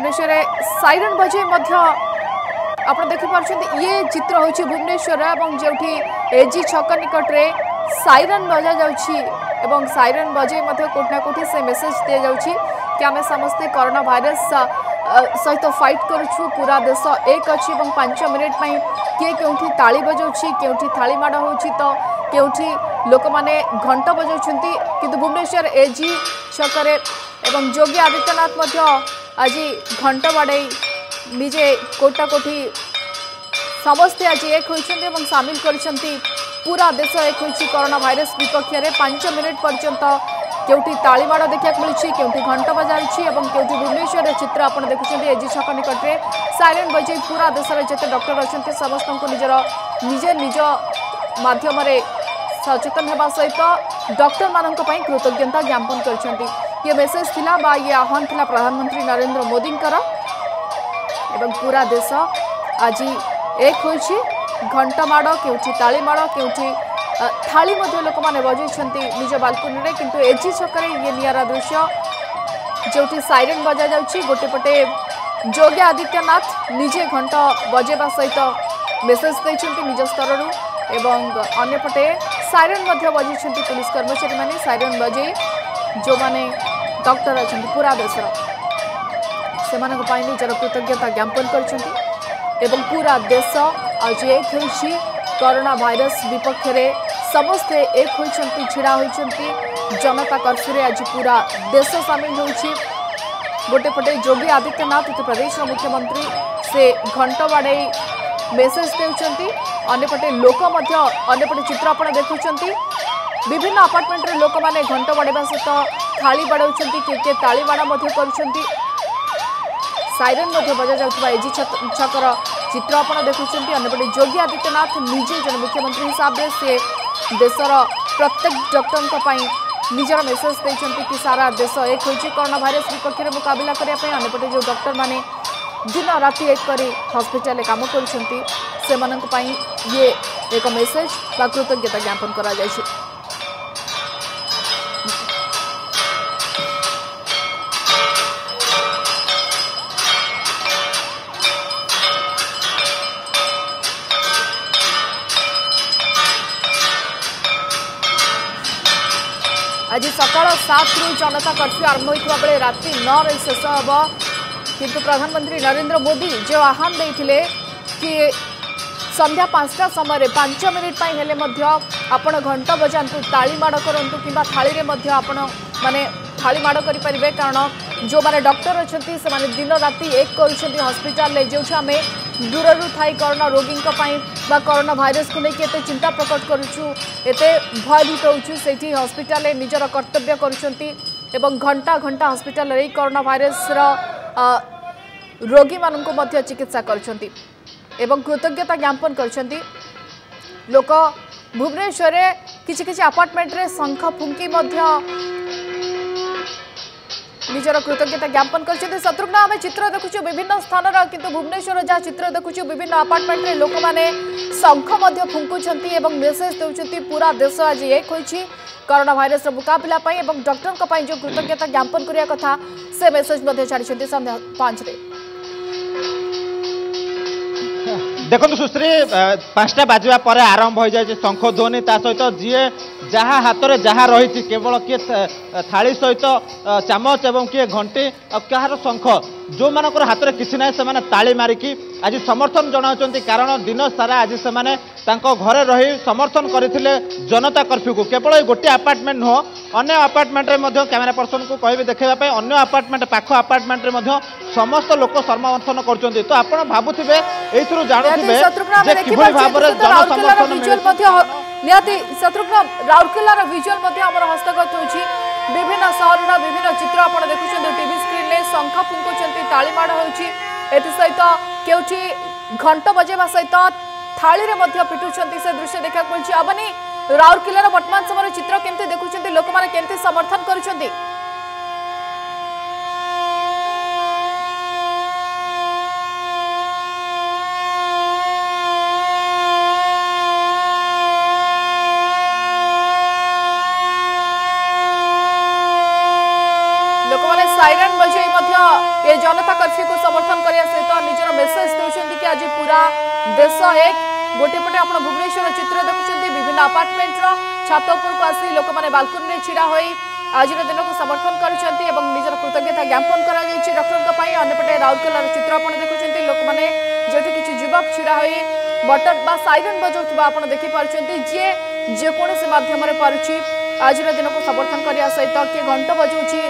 Bhubaneswar siren बजे आप देखिपुं ये चित्र हूँ भुवनेश्वर जो एजी छक निकट में साइरन बजा जाउछि साइरन बजे कोठना कोठी से मेसेज दि जाउछि कि आम समस्ते कोरोना भाइरस सहित फाइट करुछु पूरा देश एक अच्छी 5 मिनिट किए केउठी ताली बजाउछि केउठी थाली माड़ होछि तो केउठी लोक माने घंट बजाउछंती किंतु भुवनेश्वर एजी छकरे एवं योगी आदित्यनाथ आज घंट बाड़े निजे कोटा कोठी समस्ते आज एक होइछंती सामिल करिसंती पूरा देश एक होइछि कोरोना भाइरस विपक्ष में 5 मिनिट पर्यंत केउठी तालीमाड़ देखा मिलूँ केउठी घंट बजाउछि केउठी भुवनेश्वर चित्र आप देखुं एजी छक निकट में साइरन बजे पूरा देश में जिते डॉक्टर अच्छा समस्त को निजे निज माध्यम सचेतन होगा सहित डॉक्टर मान कृतज्ञता ज्ञापन कर ये मेसेज थिला बा ये आह्वान थिला प्रधानमंत्री नरेंद्र मोदी पूरा देश आज एक होइछि घंट माड़ केउठी ताली माड़ केउठी थाली लोक मैंने बजाई निज बालकोनी में किंतु एजी छकरे ये नियारा दृश्य जो साइरन बजा जाउछि गोटे पटे योगी आदित्यनाथ निजे घंट बजेबा सहित मेसेज देइछंती निज स्तर एवं अन्यपटे साइरन बजाई पुलिस कर्मचारी माने साइरन बजे जो माने डॉक्टर अच्छा पूरा देशर से निजर कृतज्ञता ज्ञापन कर पूरा देश आज एक होइछि कोरोना भाइरस विपक्ष में समस्ते एक होइछंती छिड़ा होइछंती जनता कर्फ्यू आज पूरा देश सामिल होइछि गोटे पटे योगी आदित्यनाथ उत्तर प्रदेश मुख्यमंत्री से घंट बाड़े मेसेज देउछंती अन्यपटे लोक अन्यपटे चित्र आपण देखुछंती विभिन्न अपार्टमेंट रे लोक माने घंट बाड़ेबा सहित थाली बाड़ाउछंती किए ताली बाड़ा करुछंती साइरन बजा जाउथबा एजी छकर चित्र आप देखुं अंपटे योगी आदित्यनाथ निजे जन मुख्यमंत्री हिसाब से देशर प्रत्येक डॉक्टर निजर मेसेज देते कि सारा देश एक होइछि कोरोना भाइरस विपक्ष में मुकाबला करने अंपटे जो डॉक्टर माने दिन राति एक कर हॉस्पिटल काम कर ये एक मेसेज बा कृतज्ञता ज्ञापन करा जायछि। आज सकाल 7 रु जनता कर्फ्यू आरंभ होता बेले रात्रि 9 रे शेष हम किंतु प्रधानमंत्री नरेंद्र मोदी जो आह्वान देते कि संध्या 5टा समय 5 मिनिट हेले आपण घंट बजातु ताली माड़ करूँ कि थाली में आपण माने थाली माड़ करें कारण जो माने डॉक्टर अच्छा से दिन राति एक कर हॉस्पिटल जो आम दूर थाई कोरोना रोगी कोरोना भाइरस को लेकिन एत चिंता प्रकट करुचु एत भयभीत होचु से हॉस्पिटल निजर कर्तव्य करुँच घंटा घंटा हॉस्पिटल कोरोना भाइरस रोगी मानू चिकित्सा करछंती एवं कृतज्ञता ज्ञापन करछंती लोक भुवनेश्वर किछि किछि अपार्टमेंट रे शंख फुंकी निजर कृतज्ञता ज्ञापन कर शत्रुघ्न आम चित्र देखुचु विभिन्न स्थान किंतु भुवनेश्वर जहाँ चित्र देखुचु विभिन्न अपार्टमेंट रे लोक माने शंख फुंकुछंती एवं मेसेज देउछंती पूरा देश आज एक होइछि कोरोना भाइरस मुकाबला एवं डॉक्टर जो कृतज्ञता ज्ञापन करिया कथा से मेसेज छाड़ी संध्या 5 रे। देखो सुश्री 5टा बाजवा पर आरंभ हो जाए शंख ध्वनि ता सहित जी जहाँ हाथ में जहाँ रही केवल किए थाली सहित चामच एवं किए घंटी और शंख जो मानकर हाथ में किसी ना से ताली मारिकी आज समर्थन जनाऊँ कारण दिन सारा आज से घरे रही समर्थन करते जनता कर्फ्यू को केवल गोटे अपार्टमेंट नुह अन्य अपार्टमेंट में कैमेरा पर्सन को कह देखापी अन्य अपार्टमेंट पाख अपार्टमेंट में समस्त लोक समर्थन कर तो आप भावुवे ये जानते किभली भाव में जनसमर्थन निहाती शत्रुघ्न राउरकेलार विजुअल आम हस्तगत होछि विभिन्न सहर विभिन्न चित्र आप देखुं टीवी स्क्रीन में शंख फुंकुंट ताली माड़ होछि एथि सहित केउठी घंट बजेबा सहित थाली रे मध्य पिटुछंती से दृश्य देखा मिलछि। अबनी राउरकेलार वर्तमान समय चित्र केमते देखुछंती लोक माने केमते समर्थन करुछंती लोक माने साइरन बजाई ये जनता कर्फ्यू को समर्थन करने सहित निजर मेसेज देउछन्ति कि आज पूरा देश एक गोटे पटे आप भुवनेश्वर चित्र देखुं विभिन्न अपार्टमेंट छात उपर को आसी लोक मैंने बालकनी में छिड़ा होई आज दिन को समर्थन करुँच निजर कृतज्ञता ज्ञापन कर अंपटे राउरकेलार चित्र आप देखुं लोक मैंने जो किसी युवक छिड़ा हो बटर बा साइरन बजाउवा आप देखिपुं जी जेकोसी मध्यम पारुची आज दिन को समर्थन करने सहित किए घंट बजाऊँगी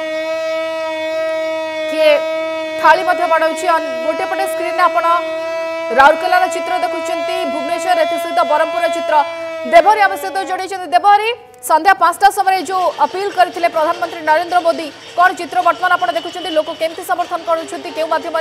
किए थाली बाड़ाऊँ गोटे पटे स्क्रीन आप राउरकेलार चित्र देखुं भुवनेश्वर सहित बरहमपुर चित्र देवहरी आम सहित जोड़ी देवहरी संध्या 5टा समय जो अपील करते प्रधानमंत्री नरेंद्र मोदी कौन चित्र बर्तमान आप देखुं लोक केमती समर्थन कर माध्यम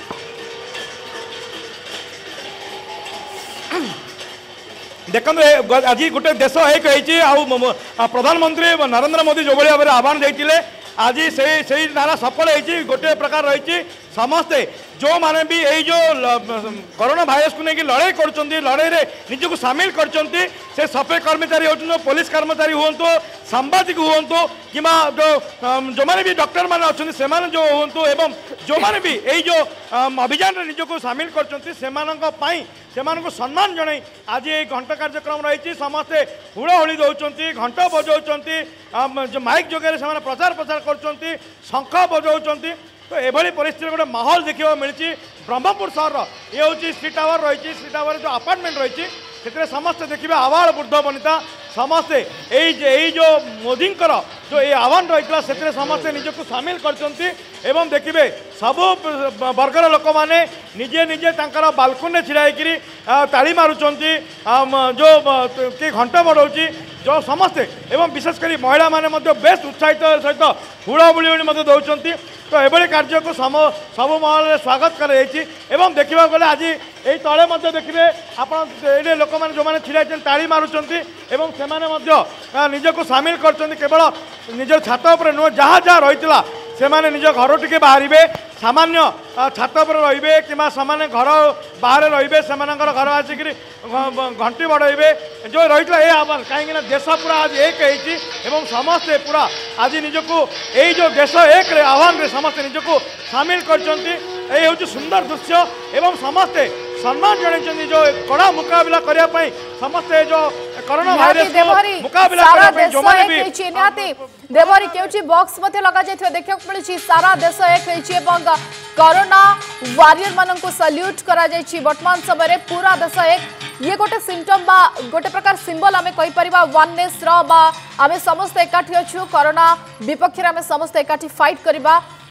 देखो आज गोटे देश एक प्रधानमंत्री नरेंद्र मोदी जो भाव आह्वान देते आज से धारा सफल होती गोटे प्रकार रही समस्ते जो माने भी यही जो कोरोना भाइरस को लेकिन लड़ाई कर लड़ाई निज को सामिल कर सफाई कर्मचारी हो पुलिस कर्मचारी हूँ सांबादिक हूँ कि जो मैंने भी डॉक्टर मैंने अच्छा से जो हूँ एवं जो मैंने भी यही जो अभियान निज को सामिल कर सम्मान जन आज ये घंट कार्यक्रम रही समस्ते हुड़ाहुड़ी दौरान घंट बजाऊँ जो माइक जगह से प्रचार प्रचार कर शंख बजाऊँ तो यह परिस्थिति गोटे माहौल देखा मिली ब्रह्मपुर सहर ये हूँ सी टावर रही सी टावर जो अपार्टमेंट रही से समस्ते देखिए आवाड़ वृद्ध वनिता समस्ते यही जो मोदी जो ये आह्वान रही से समस्ते निजक सामिल कर देखिए सबू वर्गर लोक मैंने निजे निजे बालकनी छिड़ाई ताली मारुंट जो किए घंट बढ़ाऊँगी जो समस्ते एवं विशेषकर महिला माने बेस उत्साहित सहित हुड़ाहुड़ी दौरान तो ये कार्य को सबू महल स्वागत कर देखा गले आज यही तले देखिए आप लोक मैंने जो मैंने छिड़ा ताली मारुंट से निजक सामिल कर केवल निज छात उपर नुह जहाँ जहाँ रही से माने निज घर टिके बाहर सामान्य छात पर रे कि सामान्य घर बाहर रे से घर आसिक घंटी बढ़े जो रही है कहीं देश पूरा आज एक एवं समस्ते पूरा आज निजक यही जो देश एक आह्वान समस्ते निजक सामिल कर सुंदर दृश्य एवं समस्ते सम्मान जन जो कड़ा मुकाबला करने समस्ते जो कोरोना भाइरस मुकाबला देवहरी केउची बॉक्स मध्य लगा जाय देखा मिली सारा देश एक रही कोरोना वारियर मान को सल्यूट करा जाय वर्तमान समय पूरा देश एक ये गोटे सिम्पटम बा गोटे प्रकार सिंबल आमे कहि परिबा वननेस रो बा आमे समस्त एकाठी अछु कोरोना विपक्ष रे आमे समस्त एकाठी फाइट करिबा